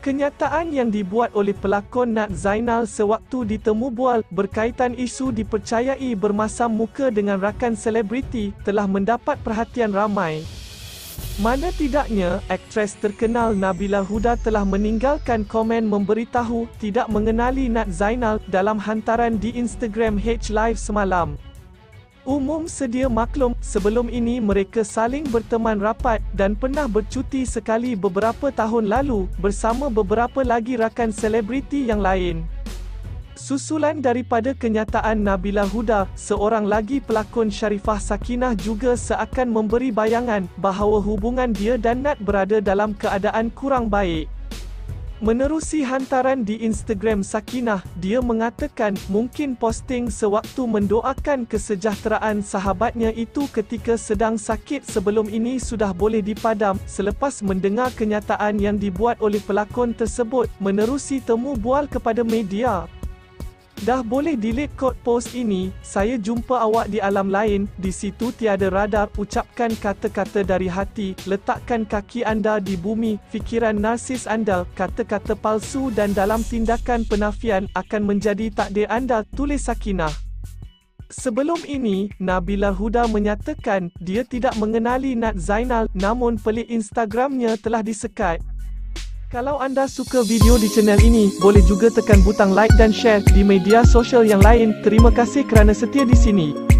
Kenyataan yang dibuat oleh pelakon Nat Zainal sewaktu ditemu bual berkaitan isu dipercayai bermasam muka dengan rakan selebriti telah mendapat perhatian ramai. Mana tidaknya, aktris terkenal Nabila Huda telah meninggalkan komen memberitahu tidak mengenali Nat Zainal dalam hantaran di Instagram H Live semalam. Umum sedia maklum, sebelum ini mereka saling berteman rapat dan pernah bercuti sekali beberapa tahun lalu bersama beberapa lagi rakan selebriti yang lain. Susulan daripada kenyataan Nabila Huda, seorang lagi pelakon Sharifah Sakinah juga seakan memberi bayangan bahawa hubungan dia dan Nat berada dalam keadaan kurang baik. Menerusi hantaran di Instagram Sakinah, dia mengatakan mungkin posting sewaktu mendoakan kesejahteraan sahabatnya itu ketika sedang sakit sebelum ini sudah boleh dipadam selepas mendengar kenyataan yang dibuat oleh pelakon tersebut menerusi temu bual kepada media. Dah boleh delete kot post ini, saya jumpa awak di alam lain, di situ tiada radar, ucapkan kata-kata dari hati, letakkan kaki anda di bumi, fikiran narsis anda, kata-kata palsu dan dalam tindakan penafian akan menjadi takdir anda, tulis Sakinah. Sebelum ini, Nabila Huda menyatakan dia tidak mengenali Nat Zainal, namun pelik Instagramnya telah disekat. Kalau anda suka video di channel ini, boleh juga tekan butang like dan share di media sosial yang lain. Terima kasih kerana setia di sini.